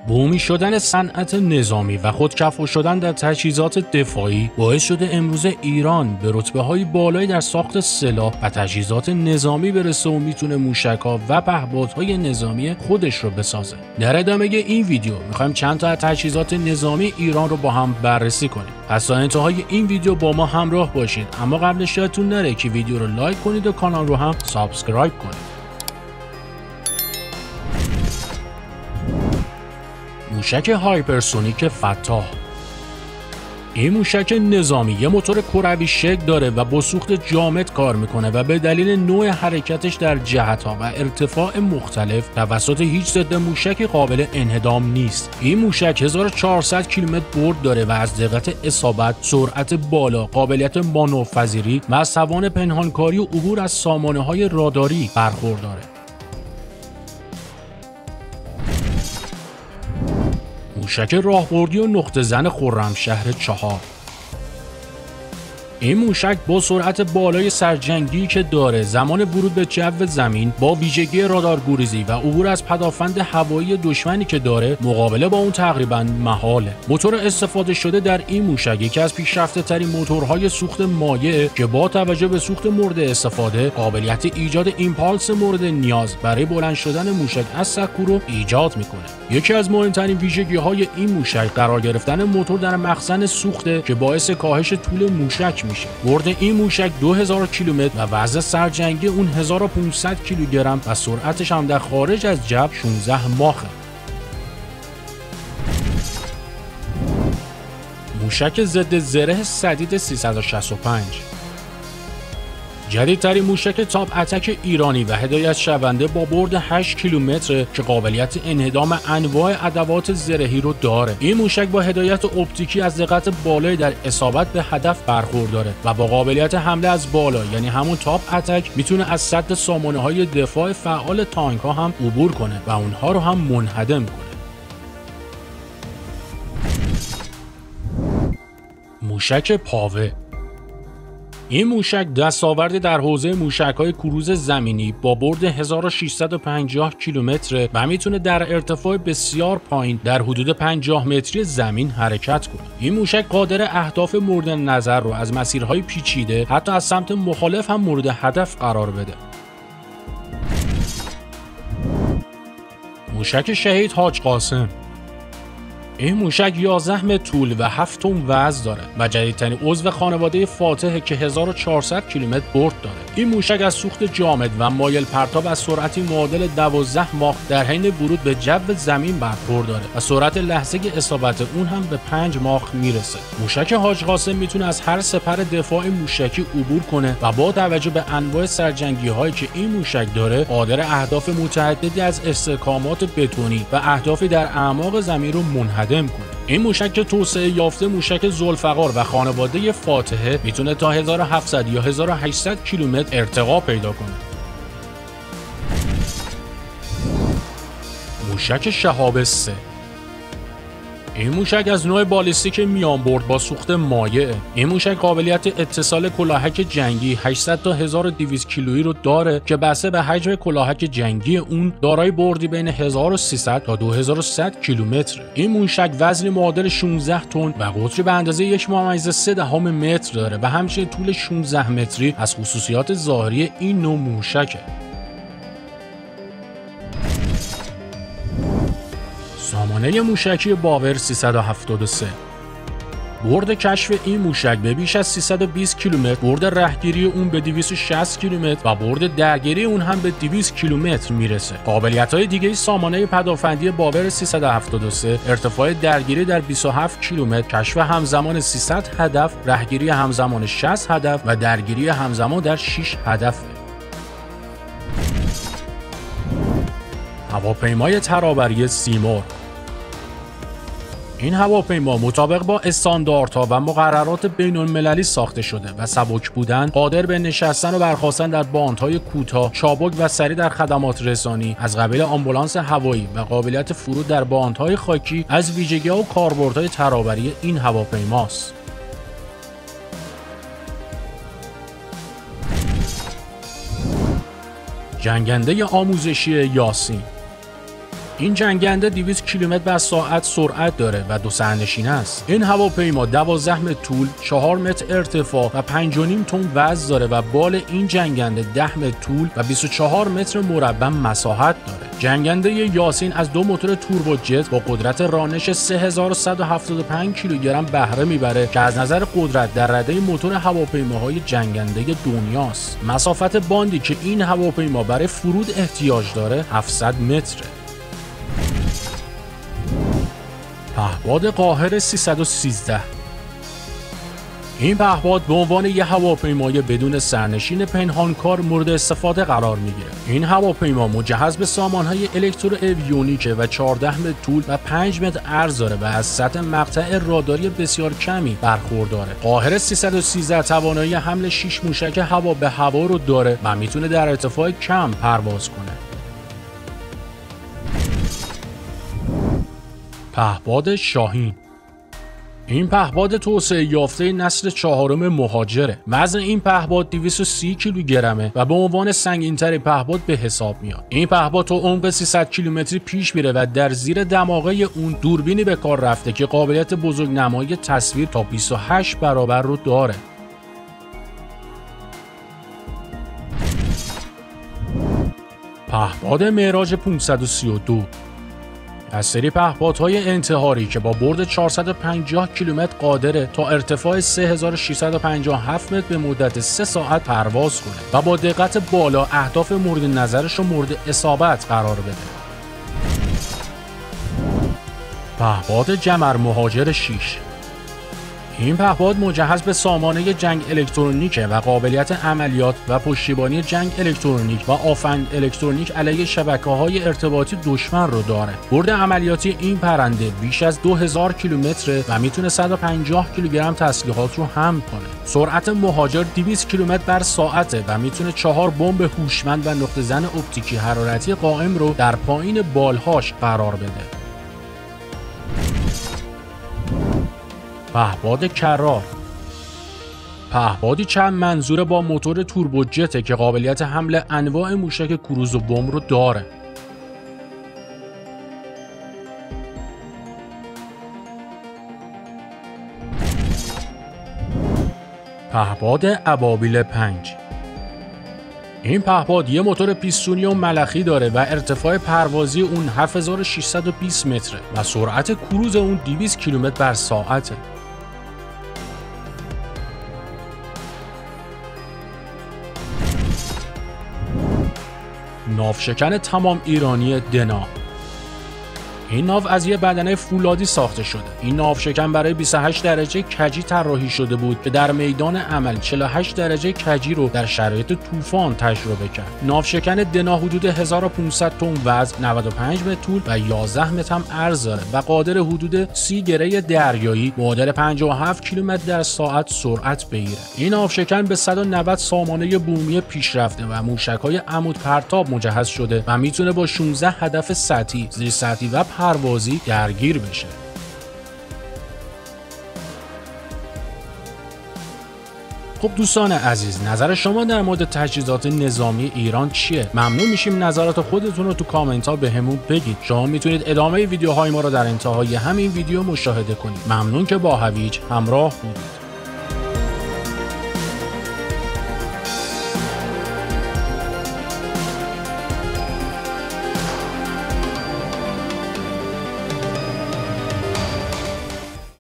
بومی شدن صنعت نظامی و خودکفا شدن در تجهیزات دفاعی باعث شده امروز ایران به رتبه‌های بالایی در ساخت سلاح و تجهیزات نظامی برسه و میتونه موشک‌ها و پهپادهای نظامی خودش رو بسازه. در ادامه این ویدیو می‌خوایم چند تا از تجهیزات نظامی ایران رو با هم بررسی کنیم. پس تا انتهای این ویدیو با ما همراه باشید، اما قبلش یادتون نره که ویدیو رو لایک کنید و کانال رو هم سابسکرایب کنید. موشک هایپرسونیک فتاح. این موشک نظامی یه موتور کروی شکل داره و با سوخت جامد کار میکنه و به دلیل نوع حرکتش در جهت‌ها و ارتفاع مختلف توسط هیچ ضد موشکی قابل انهدام نیست. این موشک 1400 کیلومتر برد داره و از دقت اصابت، سرعت بالا، قابلیت مانورپذیری و از توان پنهانکاری و عبور از سامانه‌های راداری برخورداره. موشک راهبردی و نقطه زن خرمشهر 4. این موشک با سرعت بالای سرجنگی که داره، زمان ورود به جو زمین با ویژگی رادارگوریزی و عبور از پدافند هوایی دشمنی که داره، مقابله با اون تقریبا محاله. موتور استفاده شده در این موشک یکی از پیشرفته‌ترین موتورهای سوخت مایع که با توجه به سوخت مورد استفاده، قابلیت ایجاد ایمپالس مورد نیاز برای بلند شدن موشک از سکو رو ایجاد میکنه. یکی از مهمترین ویژگی‌های این موشک قرار گرفتن موتور در مخزن سوخته که باعث کاهش طول موشک میشه. برد این موشک 2000 کیلومتر و وزن سرجنگی اون 1500 کیلوگرم و سرعتش هم در خارج از جو 16 ماخه. موشک ضد زره سدید 365. جدیدترین موشک تاپ اتک ایرانی و هدایت شونده با برد 8 کیلومتر که قابلیت انهدام انواع ادوات زرهی رو داره. این موشک با هدایت اپتیکی از دقت بالایی در اصابت به هدف برخورداره و با قابلیت حمله از بالا، یعنی همون تاپ اتک، میتونه از سد سامانه‌های دفاع فعال تانک‌ها هم عبور کنه و اونها رو هم منهدم کنه. موشک پاوه. این موشک دستاوردی در حوزه موشک‌های کروز زمینی با برد 1650 کیلومتر و میتونه در ارتفاع بسیار پایین در حدود 50 متری زمین حرکت کنه. این موشک قادر اهداف مورد نظر رو از مسیرهای پیچیده حتی از سمت مخالف هم مورد هدف قرار بده. موشک شهید حاج قاسم. این موشک 11 متر طول و 7 تن وزن داره و جدیدترین عضو خانواده فاتحه که 1400 کیلومتر برد داره. این موشک از سوخت جامد و مایل پرتاب از سرعتی معادل 12 ماخ در حین ورود به جو زمین برخورداره و سرعت لحظه اصابت اون هم به 5 ماخ میرسه. موشک حاج قاسم میتونه از هر سپر دفاع موشکی عبور کنه و با توجه به انواع سرجنگی هایی که این موشک داره، قادر اهداف متعددی از استحکامات بتونی و اهدافی در اعماق زمین رو منهدم کنه. این موشک که توسعه یافته موشک ذوالفقار و خانواده فاتحه میتونه تا 1700 یا 1800 کیلومتر ارتقا پیدا کنه. موشک شهاب 3. این موشک از نوع بالیستیک میانبرد با سوخت مایع. این موشک قابلیت اتصال کلاهک جنگی 800 تا 1200 کیلویی رو داره که بسته به حجم کلاهک جنگی اون دارای بردی بین 1300 تا 2100 کیلومتر. این موشک وزن معادل 16 تن و قطری به اندازه 1.3 متر داره و همچنین طول 16 متری از خصوصیات ظاهری این نوع موشکه. سامانه موشکی باور 373. برد کشف این موشک به بیش از 320 کیلومتر، برد رهگیری اون به 260 کیلومتر و برد درگیری اون هم به 200 کیلومتر میرسه. قابلیت‌های دیگه سامانه پدافندی باور 373 ارتفاع درگیری در 27 کیلومتر، کشف همزمان 300 هدف، رهگیری همزمان 60 هدف و درگیری همزمان در 6 هدف. هواپیمای ترابری سیمرغ. این هواپیما مطابق با استانداردها و مقررات بین‌المللی ساخته شده و سبک بودن، قادر به نشستن و برخاستن در باندهای کوتاه، چابک و سریع در خدمات رسانی از قبیل آمبولانس هوایی و قابلیت فرود در باندهای خاکی از ویژگی‌ها و کاربردهای ترابری این هواپیماست. جنگنده آموزشی یاسین. این جنگنده 200 کیلومتر بر ساعت سرعت داره و 2 سرنشینه است. این هواپیما 12 متر طول، 4 متر ارتفاع و 5.5 تن وزن داره و بال این جنگنده 10 متر طول و 24 متر مربع مساحت داره. جنگنده یاسین از 2 موتور توربوجت با قدرت رانش 3175 کیلوگرم بهره میبره که از نظر قدرت در رده موتور هواپیماهای جنگنده دنیاست. مسافت باندی که این هواپیما برای فرود احتیاج داره 700 متره. پهپاد قاهره 313. این پهپاد به عنوان یک هواپیمای بدون سرنشین پنهانکار مورد استفاده قرار میگیره. این هواپیما مجهز به سامانهای الکترو اویونیکه و 14 متر طول و 5 متر عرض داره و از سطح مقطع راداری بسیار کمی برخورداره. قاهره 313 توانایی حمل 6 موشک هوا به هوا رو داره و میتونه در ارتفاع کم پرواز کنه. پهپاد شاهین. این پهپاد توسعه یافته نسل 4 مهاجره. وزن این پهپاد 230 کیلوگرمه و به عنوان سنگین‌ترین پهپاد به حساب میاد. این پهپاد تا عمق 300 کیلومتری پیش میره و در زیر دماغه اون دوربینی به کار رفته که قابلیت بزرگنمایی تصویر تا 28 برابر رو داره. پهپاد معراج 532 از سری پهپادهای انتحاری که با برد 450 کیلومتر قادره تا ارتفاع 3657 متر به مدت 3 ساعت پرواز کنه و با دقت بالا اهداف مورد نظرش رو مورد اصابت قرار بده. پهپاد جمر مهاجر 6. این پهپاد مجهز به سامانه جنگ الکترونیکه و قابلیت عملیات و پشتیبانی جنگ الکترونیک و آفند الکترونیک علیه شبکه‌های ارتباطی دشمن رو داره. برد عملیاتی این پرنده بیش از 2000 کیلومتر و میتونه 150 کیلوگرم تسلیحات رو حمل کنه. سرعت مهاجر 200 کیلومتر بر ساعته و میتونه 4 بمب هوشمند و نقطه زن اپتیکی حرارتی قائم رو در پایین بالهاش قرار بده. پهپاد کرار. پهپادی چند منظوره با موتور توربوجته که قابلیت حمل انواع موشک کروز و بمب رو داره. پهپاد ابابیل 5. این پهپاد یه موتور پیستونی ملخی داره و ارتفاع پروازی اون 7620 متره و سرعت کروز اون 200 کیلومتر بر ساعته. ناوشکن تمام ایرانی دنا. این ناو از یه بدنه فولادی ساخته شده. این ناوشکن برای 28 درجه کجی طراحی شده بود که در میدان عمل 48 درجه کجی رو در شرایط طوفان تجربه کرد. ناوشکن دنا حدود 1500 تن وزن، 95 متر طول و 11 متر هم عرض داره و قادر حدود 30 گره دریایی معادل 57 کیلومتر در ساعت سرعت بگیره. این ناوشکن به 190 سامانه بومی پیشرفته و موشک‌های عمود پرتاب مجهز شده و میتونه با 16 هدف سطحی، زیر سطحی و پروازی درگیر بشه. خب دوستان عزیز، نظر شما در مورد تجهیزات نظامی ایران چیه؟ ممنون میشیم نظرات خودتون رو تو کامنت ها بهمون بگید. شما میتونید ادامه ویدیوهای ما رو در انتهای همین ویدیو مشاهده کنید. ممنون که با هویج همراه بودید.